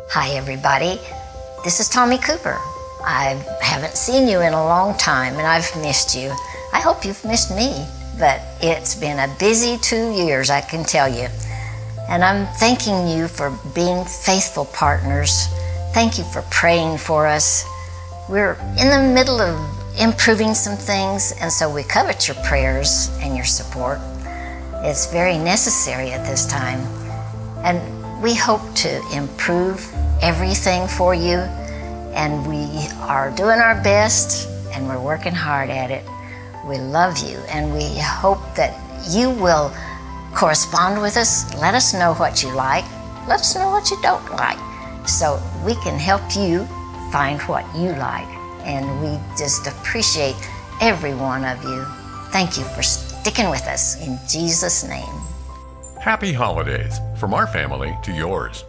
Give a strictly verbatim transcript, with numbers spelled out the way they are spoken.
Hi everybody, this is Tommy Cooper. I haven't seen you in a long time and I've missed you. I hope you've missed me, but it's been a busy two years, I can tell you. And I'm thanking you for being faithful partners. Thank you for praying for us. We're in the middle of improving some things, and so we covet your prayers and your support. It's very necessary at this time. And we hope to improve everything for you, and we are doing our best, and we're working hard at it. We love you, and we hope that you will correspond with us. Let us know what you like. Let us know what you don't like, so we can help you find what you like. And we just appreciate every one of you. Thank you for sticking with us, in Jesus' name. Happy holidays from our family to yours.